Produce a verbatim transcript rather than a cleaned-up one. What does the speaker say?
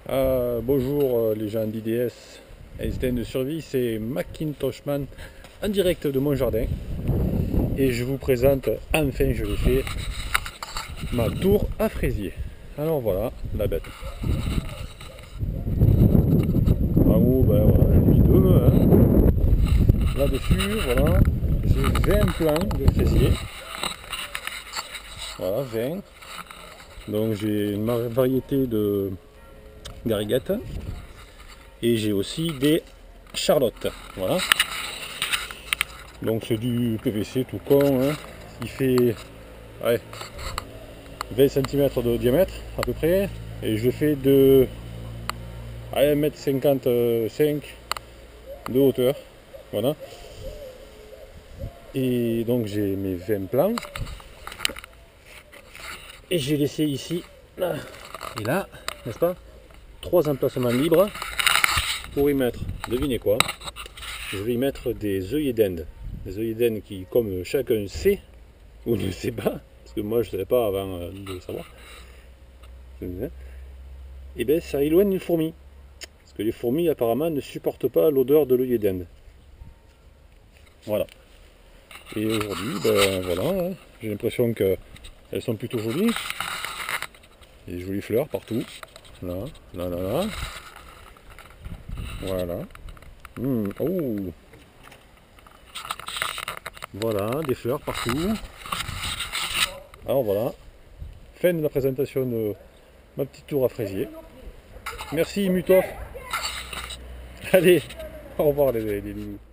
Euh, bonjour euh, les gens d'I D S, Instinct de survie, c'est Macintoshman en direct de mon jardin et je vous présente, enfin je l'ai fait, ma tour à fraisier. Alors voilà, la bête. En haut, ben voilà, j'ai mis deux, hein. Là-dessus, voilà, j'ai vingt plants de fraisier. Voilà, vingt. Donc j'ai une variété de gariguettes. Et j'ai aussi des charlottes. Voilà. Donc c'est du P V C tout con. Hein. Il fait ouais, vingt centimètres de diamètre à peu près. Et je fais de un mètre cinquante-cinq de hauteur. Voilà. Et donc j'ai mes vingt plants. Et j'ai laissé ici, là et là, n'est-ce pas, trois emplacements libres pour y mettre, devinez quoi, je vais y mettre des œillets d'Inde. Des œillets d'Inde qui, comme chacun sait, ou ne sait pas, parce que moi je ne savais pas avant de le savoir, et bien ça éloigne les fourmis. Parce que les fourmis apparemment ne supportent pas l'odeur de l'œillet d'Inde. Voilà. Et aujourd'hui, ben voilà, hein, j'ai l'impression qu'elles sont plutôt jolies. Des jolies fleurs partout. Là, là, là, là. Voilà. Mmh. Oh. Voilà, des fleurs partout. Alors voilà. Fin de la présentation de ma petite tour à fraisier. Merci Mutoff. Allez, au revoir les, les loulous.